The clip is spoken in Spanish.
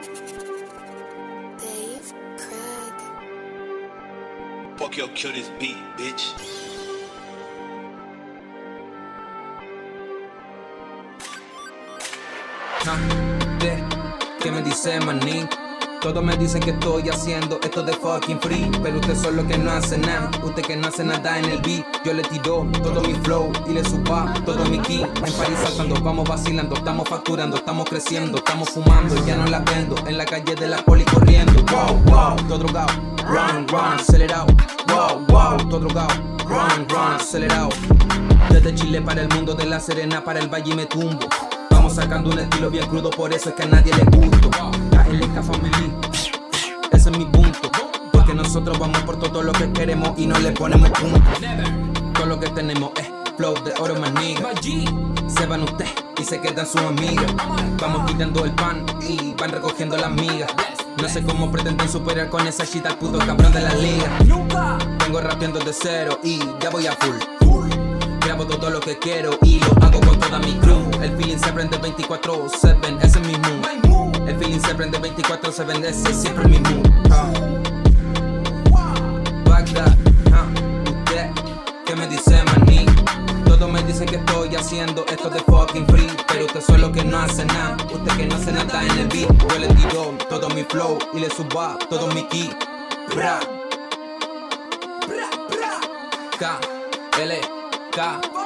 Dave Craig. Fuck your kill this beat, bitch. ¿Qué me dice maní? Todos me dicen que estoy haciendo esto de fucking free, pero usted solo que no hace nada, usted que no hace nada en el beat. Yo le tiro todo mi flow y le suba todo mi ki. En París saltando, vamos vacilando, estamos facturando, estamos creciendo, estamos fumando y ya no la vendo. En la calle de la poli corriendo, wow, wow, todo drogado, run, run, acelerado, wow, wow, todo drogado, run, run, acelerado. Desde Chile para el mundo, de La Serena para el Valle y me tumbo. Vamos sacando un estilo bien crudo, por eso es que a nadie le gusto. KLK Family, ese es mi punto. Porque nosotros vamos por todo lo que queremos y no le ponemos punto. Todo lo que tenemos es flow de oro, maniga. Se van ustedes y se quedan sus amigas. Vamos quitando el pan y van recogiendo las migas. No sé cómo pretenden superar con esa shit al puto cabrón de la liga. Vengo rapeando de cero y ya voy a full. Grabo todo lo que quiero y lo hago con toda mi crew. El feeling se prende 24/7, ese es mi mood. El feeling se prende 24/7, ese es siempre mi mood. Bagdad, usted, ¿qué me dice maní? Todos me dicen que estoy haciendo esto de fucking free, pero usted solo que no hace nada, usted que no hace nada en el beat. Yo le tiro todo mi flow y le suba todo mi ki. KLK